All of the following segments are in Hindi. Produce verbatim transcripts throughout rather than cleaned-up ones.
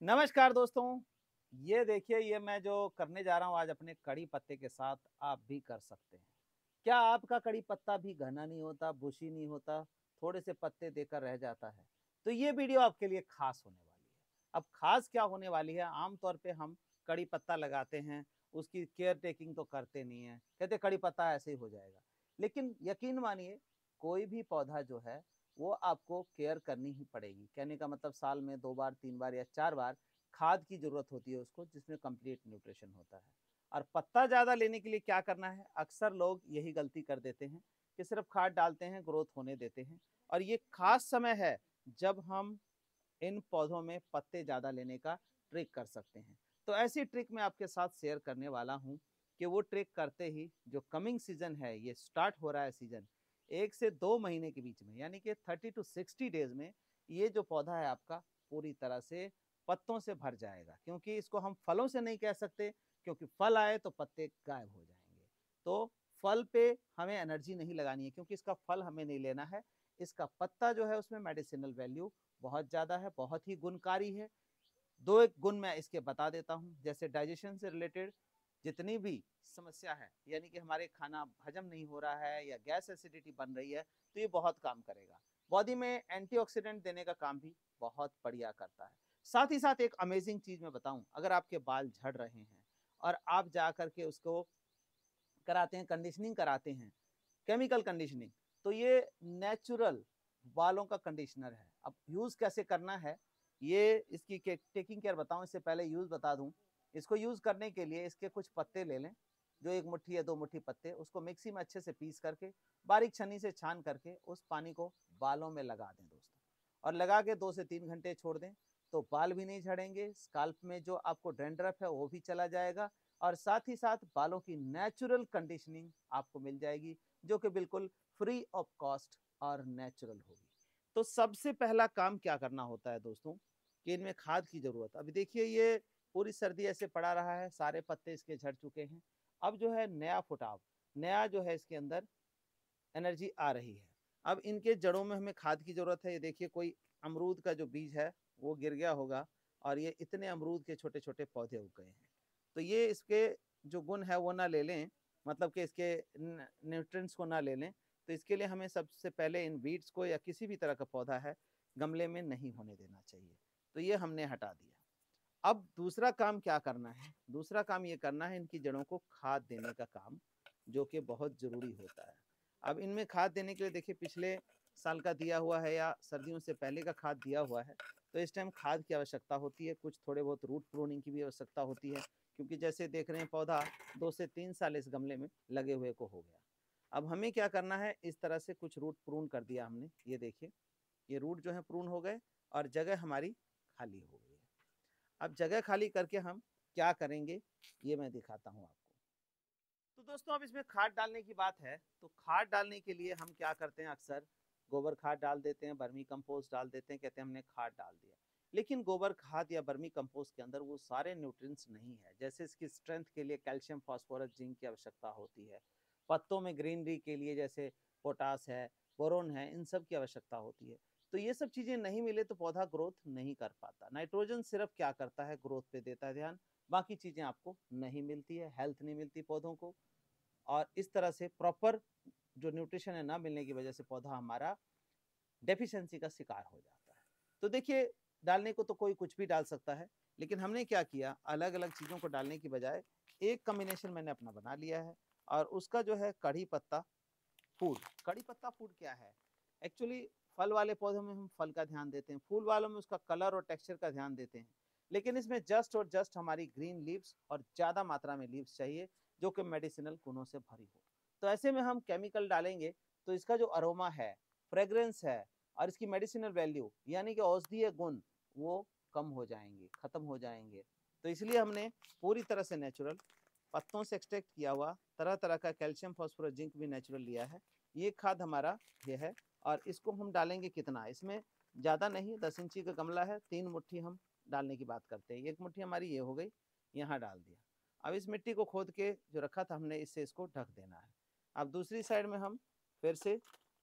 नमस्कार दोस्तों। ये देखिए, ये मैं जो करने जा रहा हूँ आज अपने कड़ी पत्ते के साथ, आप भी कर सकते हैं। क्या आपका कड़ी पत्ता भी घना नहीं होता, बुशी नहीं होता, थोड़े से पत्ते देकर रह जाता है? तो ये वीडियो आपके लिए खास होने वाली है। अब खास क्या होने वाली है, आमतौर पे हम कड़ी पत्ता लगाते हैं, उसकी केयर टेकिंग तो करते नहीं है, कहते कड़ी पत्ता ऐसे ही हो जाएगा। लेकिन यकीन मानिए, कोई भी पौधा जो है वो आपको केयर करनी ही पड़ेगी। कहने का मतलब साल में दो बार, तीन बार या चार बार खाद की जरूरत होती है उसको, जिसमें कंप्लीट न्यूट्रिशन होता है। और पत्ता ज्यादा लेने के लिए क्या करना है, अक्सर लोग यही गलती कर देते हैं कि सिर्फ खाद डालते हैं, ग्रोथ होने देते हैं। और ये खास समय है जब हम इन पौधों में पत्ते ज्यादा लेने का ट्रिक कर सकते हैं। तो ऐसी ट्रिक मैं आपके साथ शेयर करने वाला हूं कि वो ट्रिक करते ही जो कमिंग सीजन है, ये स्टार्ट हो रहा है सीजन, एक से दो महीने के बीच में, यानी कि थर्टी टू सिक्सटी डेज में ये जो पौधा है आपका पूरी तरह से पत्तों से भर जाएगा। क्योंकि इसको हम फलों से नहीं कह सकते, क्योंकि फल आए तो पत्ते गायब हो जाएंगे। तो फल पे हमें एनर्जी नहीं लगानी है, क्योंकि इसका फल हमें नहीं लेना है। इसका पत्ता जो है उसमें मेडिसिनल वैल्यू बहुत ज्यादा है, बहुत ही गुणकारी है। दो एक गुण मैं इसके बता देता हूँ। जैसे डाइजेशन से रिलेटेड जितनी भी समस्या है, यानी कि हमारे खाना हजम नहीं हो रहा है या गैस एसिडिटी बन रही है, तो ये बहुत काम करेगा। बॉडी में एंटीऑक्सीडेंट देने का काम भी बहुत बढ़िया करता है। साथ ही साथ एक अमेजिंग चीज मैं बताऊं, अगर आपके बाल झड़ रहे हैं और आप जा करके उसको कराते हैं, कंडीशनिंग कराते हैं, केमिकल कंडीशनिंग, तो ये नेचुरल बालों का कंडीशनर है। अब यूज कैसे करना है, ये इसकी टेकिंग केयर बताऊं, इससे पहले यूज बता दूं। इसको यूज करने के लिए इसके कुछ पत्ते ले लें, जो एक मुट्ठी या दो मुट्ठी पत्ते, उसको मिक्सी में अच्छे से पीस करके बारीक छन्नी से छान करके उस पानी को बालों में लगा दें दोस्तों। और लगा के दो से तीन घंटे छोड़ दें, तो बाल भी नहीं झड़ेंगे, स्काल्प में जो आपको डैंड्रफ है वो भी चला जाएगा, और साथ ही साथ बालों की नेचुरल कंडीशनिंग आपको मिल जाएगी, जो कि बिल्कुल फ्री ऑफ कॉस्ट और नेचुरल होगी। तो सबसे पहला काम क्या करना होता है दोस्तों, कि इनमें खाद की जरूरत। अभी देखिए, ये पूरी सर्दी ऐसे पड़ा रहा है, सारे पत्ते इसके झड़ चुके हैं। अब जो है नया फुटाव, नया जो है इसके अंदर एनर्जी आ रही है। अब इनके जड़ों में हमें खाद की जरूरत है। ये देखिए, कोई अमरूद का जो बीज है वो गिर गया होगा, और ये इतने अमरूद के छोटे छोटे पौधे उग गए हैं। तो ये इसके जो गुण है वो ना ले लें, मतलब कि इसके न्यूट्रिएंट्स को ना ले लें। तो इसके लिए हमें सबसे पहले इन बीड्स को, या किसी भी तरह का पौधा है, गमले में नहीं होने देना चाहिए। तो ये हमने हटा दिया। अब दूसरा काम क्या करना है, दूसरा काम ये करना है, इनकी जड़ों को खाद देने का काम, जो कि बहुत जरूरी होता है। अब इनमें खाद देने के लिए देखिए, पिछले साल का दिया हुआ है या सर्दियों से पहले का खाद दिया हुआ है, तो इस टाइम खाद की आवश्यकता होती है। कुछ थोड़े बहुत रूट प्रूनिंग की भी आवश्यकता होती है, क्योंकि जैसे देख रहे हैं पौधा दो से तीन साल इस गमले में लगे हुए को हो गया। अब हमें क्या करना है, इस तरह से कुछ रूट प्रून कर दिया हमने। ये देखिए, ये रूट जो है प्रून हो गए और जगह हमारी खाली हो गई है। अब जगह खाली करके हम क्या करेंगे, ये मैं दिखाता हूं आपको। तो दोस्तों, अब इसमें खाद डालने की बात है, तो खाद डालने के लिए हम क्या करते हैं, अक्सर गोबर खाद डाल देते हैं, बर्मी कंपोस्ट डाल देते हैं, कहते हैं हमने खाद डाल दिया। लेकिन गोबर खाद या बर्मी कंपोस्ट के अंदर वो सारे न्यूट्रिएंट्स नहीं है। जैसे इसकी स्ट्रेंथ के लिए कैल्शियम, फास्फोरस, जिंक की आवश्यकता होती है। पत्तों में ग्रीनरी के लिए जैसे पोटास है, बोरोन है, इन सब की आवश्यकता होती है। तो ये सब चीजें नहीं मिले तो पौधा ग्रोथ नहीं कर पाता। नाइट्रोजन सिर्फ क्या करता है, ग्रोथ पे देता है ध्यान, बाकी चीजें आपको नहीं मिलती है, हेल्थ नहीं मिलती पौधों को। और इस तरह से प्रॉपर जो न्यूट्रिशन है ना मिलने की वजह से पौधा हमारा डेफिशिएंसी का शिकार हो जाता है। तो देखिए, डालने को तो कोई कुछ भी डाल सकता है, लेकिन हमने क्या किया, अलग अलग चीजों को डालने की बजाय एक कॉम्बिनेशन मैंने अपना बना लिया है। और उसका जो है कढ़ी पत्ता फूड। कड़ी पत्ता फूड क्या है, एक्चुअली फल वाले पौधों में हम फल का ध्यान देते हैं, फूल वालों में उसका कलर और टेक्सचर का ध्यान देते हैं। लेकिन इसमें जस्ट और जस्ट हमारी ग्रीन लीव्स और ज्यादा मात्रा में लीव्स चाहिए, जो कि मेडिसिनल गुणों से भरी हो। तो ऐसे में हम केमिकल डालेंगे तो इसका जो अरोमा है, फ्रेग्रेंस है, और इसकी मेडिसिनल वैल्यू यानी कि औषधीय गुण, वो कम हो जाएंगे, खत्म हो जाएंगे। तो इसलिए हमने पूरी तरह से नेचुरल, पत्तों से एक्सट्रैक्ट किया हुआ तरह तरह का कैल्शियम, फास्फोरस, जिंक भी नेचुरल लिया है। ये खाद हमारा ये है। और इसको हम डालेंगे कितना, इसमें ज़्यादा नहीं, दस इंची का गमला है, तीन मुट्ठी हम डालने की बात करते हैं। एक मुट्ठी हमारी ये हो गई, यहाँ डाल दिया। अब इस मिट्टी को खोद के जो रखा था हमने, इससे इसको ढक देना है। अब दूसरी साइड में हम फिर से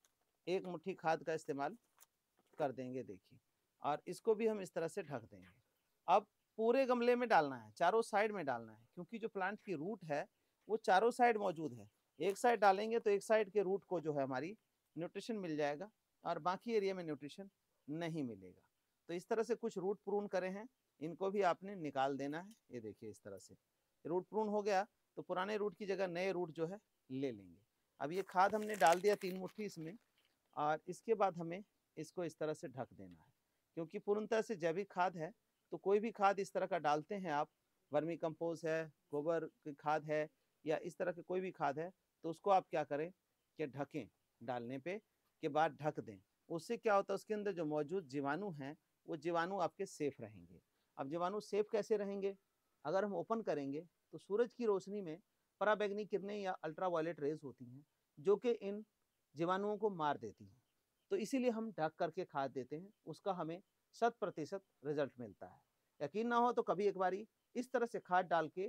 एक मुट्ठी खाद का इस्तेमाल कर देंगे, देखिए, और इसको भी हम इस तरह से ढक देंगे। अब पूरे गमले में डालना है, चारों साइड में डालना है, क्योंकि जो प्लांट की रूट है वो चारों साइड मौजूद है। एक साइड डालेंगे तो एक साइड के रूट को जो है हमारी न्यूट्रिशन मिल जाएगा और बाकी एरिया में न्यूट्रिशन नहीं मिलेगा। तो इस तरह से कुछ रूट प्रून करे हैं, इनको भी आपने निकाल देना है। ये देखिए इस तरह से रूट प्रून हो गया तो पुराने रूट की जगह नए रूट जो है ले लेंगे। अब ये खाद हमने डाल दिया तीन मुट्ठी इसमें, और इसके बाद हमें इसको इस तरह से ढक देना है, क्योंकि पूर्णतः से जैविक खाद है। तो कोई भी खाद इस तरह का डालते हैं आप, वर्मी कंपोज है, गोबर की खाद है, या इस तरह के कोई भी खाद है, तो उसको आप क्या करें कि ढकें, डालने पे के बाद ढक दें। उससे क्या होता है, उसके अंदर जो मौजूद जीवाणु हैं वो जीवाणु आपके सेफ रहेंगे। अब जीवाणु सेफ कैसे रहेंगे, अगर हम ओपन करेंगे तो सूरज की रोशनी में पराबैंगनी किरणें या अल्ट्रावायलेट रेज होती हैं जो कि इन जीवाणुओं को मार देती हैं। तो इसीलिए हम ढक करके खाद देते हैं, उसका हमें शत प्रतिशत रिजल्ट मिलता है। यकीन ना हो तो कभी एक बारी इस तरह से खाद डाल के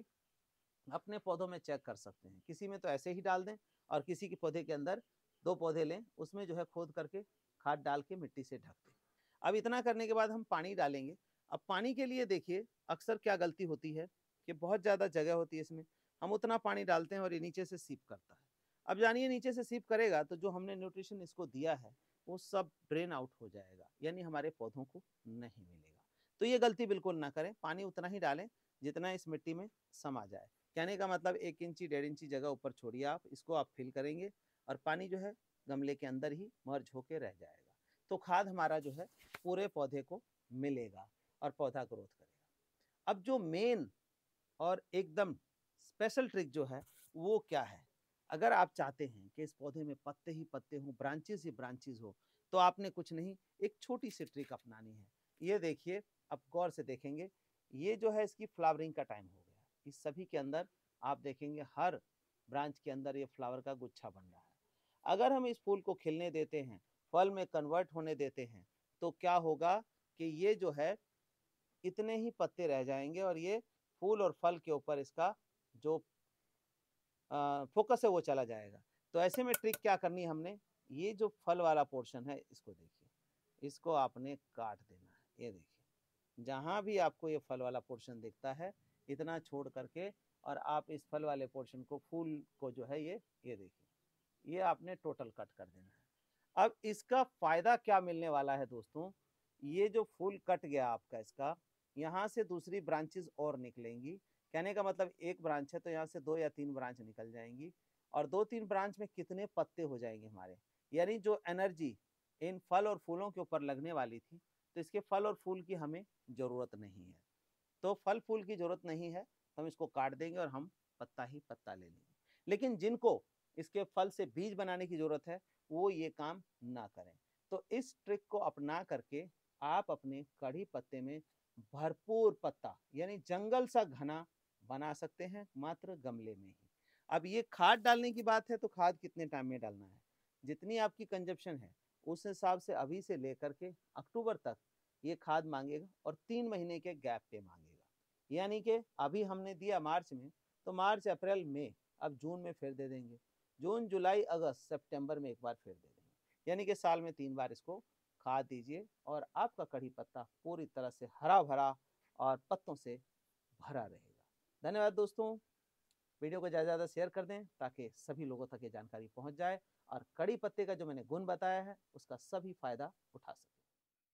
अपने पौधों में चेक कर सकते हैं। किसी में तो ऐसे ही डाल दें और किसी के पौधे के अंदर दो पौधे लें, उसमें जो है खोद करके खाद डाल के मिट्टी से ढक दें। अब इतना करने के बाद हम पानी डालेंगे। अब पानी के लिए देखिए अक्सर क्या गलती होती है कि बहुत ज़्यादा जगह होती है इसमें, हम उतना पानी डालते हैं और ये नीचे से सीप करता है। अब जानिए नीचे से सीप करेगा तो जो हमने न्यूट्रिशन इसको दिया है वो सब ड्रेन आउट हो जाएगा, यानी हमारे पौधों को नहीं मिलेगा। तो ये गलती बिल्कुल ना करें, पानी उतना ही डालें जितना इस मिट्टी में समा जाए। कहने का मतलब एक इंची डेढ़ इंची जगह ऊपर छोड़िए आप, इसको आप फिल करेंगे और पानी जो है गमले के अंदर ही मर्ज होके रह जाएगा। तो खाद हमारा जो है पूरे पौधे को मिलेगा और पौधा ग्रोथ करेगा। अब जो मेन और एकदम स्पेशल ट्रिक जो है वो क्या है, अगर आप चाहते हैं कि इस पौधे में पत्ते ही पत्ते हों, ब्रांचेस ही ब्रांचेस हो, तो आपने कुछ नहीं, एक छोटी सी ट्रिक अपनानी है। ये देखिए, अब गौर से देखेंगे, ये जो है इसकी फ्लावरिंग का टाइम हो गया। इस सभी के अंदर आप देखेंगे हर ब्रांच के अंदर ये फ्लावर का गुच्छा बन रहा है। अगर हम इस फूल को खिलने देते हैं, फल में कन्वर्ट होने देते हैं, तो क्या होगा कि ये जो है इतने ही पत्ते रह जाएंगे और ये फूल और फल के ऊपर इसका जो फोकस है वो चला जाएगा। तो ऐसे में ट्रिक क्या करनी है हमने, ये जो फल वाला पोर्शन है इसको देखिए, इसको आपने काट देना है। ये देखिए जहां भी आपको ये फल वाला पोर्शन दिखता है इतना छोड़ करके, और आप इस फल वाले पोर्शन को, फूल को जो है ये ये देखिए, ये आपने टोटल कट कर देना है। अब इसका फायदा क्या मिलने वाला है दोस्तों, ये जो फूल कट गया आपका, इसका यहाँ से दूसरी ब्रांचेस और निकलेंगी। कहने का मतलब एक ब्रांच है तो यहाँ से दो या तीन ब्रांच निकल जाएंगी, और दो तीन ब्रांच में कितने पत्ते हो जाएंगे हमारे, यानी जो एनर्जी इन फल और फूलों के ऊपर लगने वाली थी, तो इसके फल और फूल की हमें जरूरत नहीं है। तो फल फूल की जरूरत नहीं है, हम इसको काट देंगे और हम पत्ता ही पत्ता ले लेंगे। लेकिन जिनको इसके फल से बीज बनाने की जरूरत है वो ये काम ना करें। तो इस ट्रिक को अपना करके आप अपने कड़ी पत्ते में भरपूर पत्ता, यानी जंगल सा घना बना सकते हैं, मात्र गमले में ही। अब ये खाद डालने की बात है, तो खाद कितने टाइम में डालना है, जितनी आपकी कंजप्शन है उस हिसाब से अभी से लेकर के अक्टूबर तक ये खाद मांगेगा, और तीन महीने के गैप पे मांगेगा। यानी कि अभी हमने दिया मार्च में, तो मार्च अप्रैल मई, अब जून में फिर दे देंगे, जून जुलाई अगस्त सितंबर में एक बार फिर दे देंगे, यानी कि साल में तीन बार इसको खाद दीजिए और आपका कड़ी पत्ता पूरी तरह से हरा भरा और पत्तों से भरा रहेगा। धन्यवाद दोस्तों, वीडियो को ज़्यादा से ज़्यादा शेयर कर दें ताकि सभी लोगों तक ये जानकारी पहुंच जाए और कड़ी पत्ते का जो मैंने गुण बताया है उसका सभी फायदा उठा सकें।